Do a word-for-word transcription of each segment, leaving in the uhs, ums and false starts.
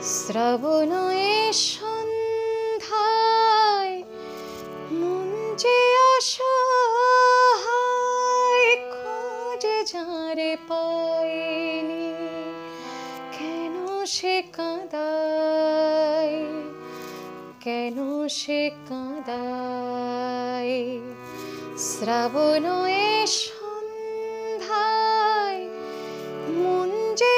শ্রাবণ এ সন্ধ্যায় মন যে অসহায়, খোঁজে যারে পায়নি, কেন সে কাঁদায়, কেন সে কাঁদায়। শ্রাবণ এ সন্ধ্যায় মন যে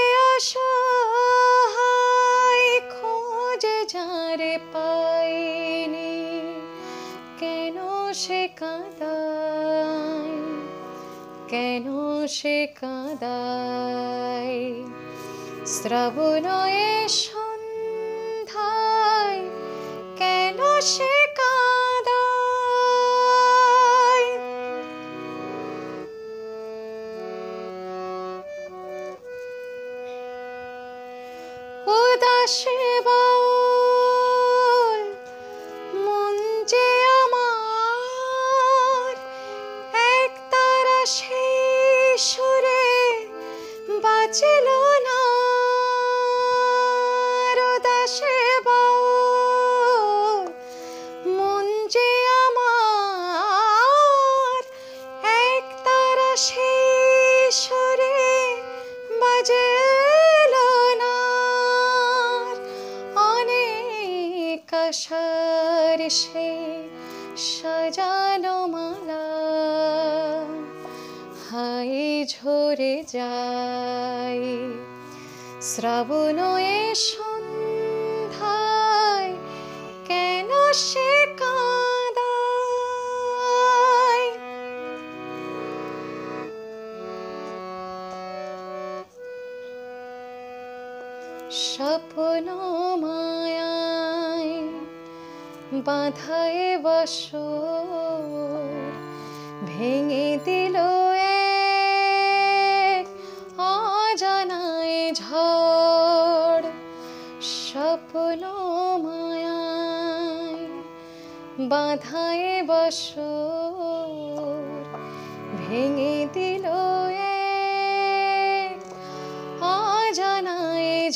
অসহায়, খোঁজে যারে পায়নি, কেন সে কাঁদায়, কেন সে কাঁদায়। শ্রাবণ এ সন্ধ্যায় কেন সে কাঁদায়। উদাসে বাউল মন যে আমার, একতারা সেই সুরে বাজল না। উদাসে বাউল মন যে আমার, একতারা সেই সুরে বাজল না। অনেক আশার সেই সাজানো মালা হায় ঝরে যায়। শ্রাবণ এ সন্ধ্যায় কেন সে কাঁদায়। স্বপ্ন মায়ায় বাঁধায় বাসর, ভেঙে দিল এক অজানায় ঝড়। স্বপ্ন মায়ায় বাঁধায় বাসর, ভেঙে দিল এক অজানায়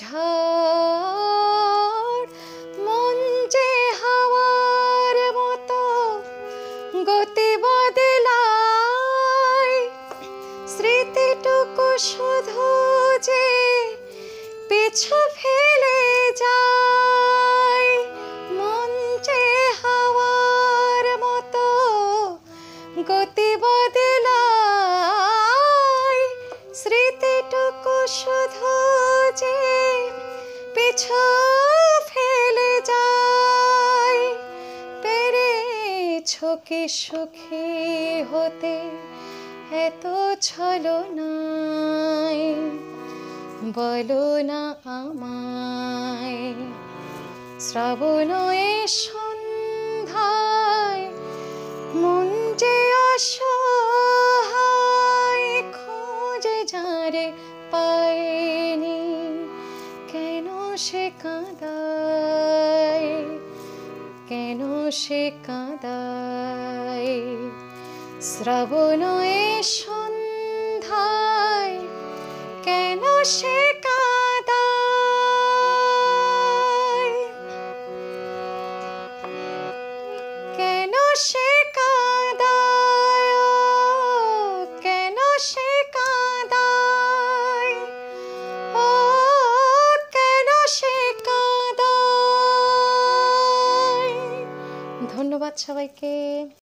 ঝড়। মন যে হাওয়ার মতো গতি বদলায়, স্মৃতিটুকু শুধু যে পিছু ফেলে যায়। মন যে হাওয়ার মতো গতি বদলায়, স্মৃতিটুকু শুধু যে পিছু ফেলে যায়। পেরেছ কি সুখী হতে এত ছলনায়, বলো না আমায়। শ্রাবণ এ সন্ধ্যায় মন যে অসহায়, খোঁজে যারে পায়নি, কেন সে কাঁদায়, কেন সে কাঁদায়। শ্রাবণ এ সন্ধ্যায় কেন সে কাঁদায়, কেন সে কাঁদায়, কেন সে কাঁদায়, ও কেন সে কাঁদায়। ধন্যবাদ সবাইকে।